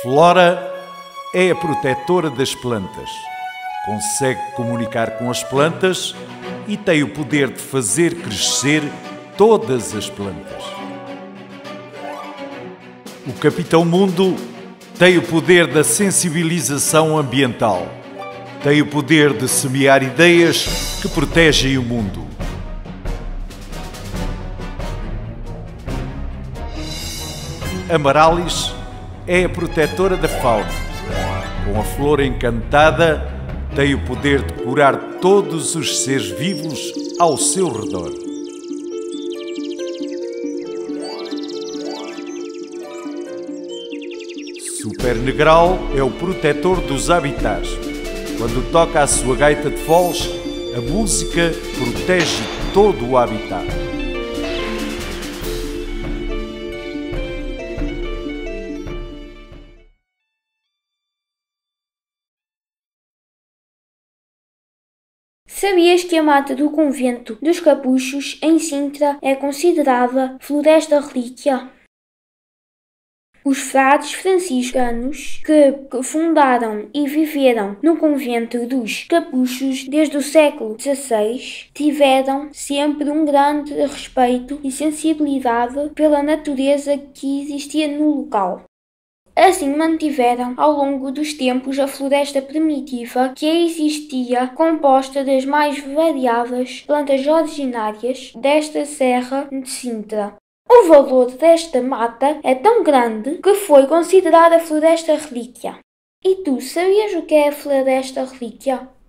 Flora é a protetora das plantas. Consegue comunicar com as plantas e tem o poder de fazer crescer todas as plantas. O Capitão Mundo tem o poder da sensibilização ambiental. Tem o poder de semear ideias que protegem o mundo. Amarallis é a protetora da fauna. Com a flor encantada, tem o poder de curar todos os seres vivos ao seu redor. Super Negral é o protetor dos habitats. Quando toca a sua gaita de foles, a música protege todo o habitat. Sabias que a mata do convento dos Capuchos, em Sintra, é considerada floresta relíquia? Os frades franciscanos que fundaram e viveram no convento dos Capuchos desde o século XVI tiveram sempre um grande respeito e sensibilidade pela natureza que existia no local. Assim mantiveram ao longo dos tempos a floresta primitiva que existia, composta das mais variadas plantas originárias desta serra de Sintra. O valor desta mata é tão grande que foi considerada floresta relíquia. E tu, sabias o que é a floresta relíquia?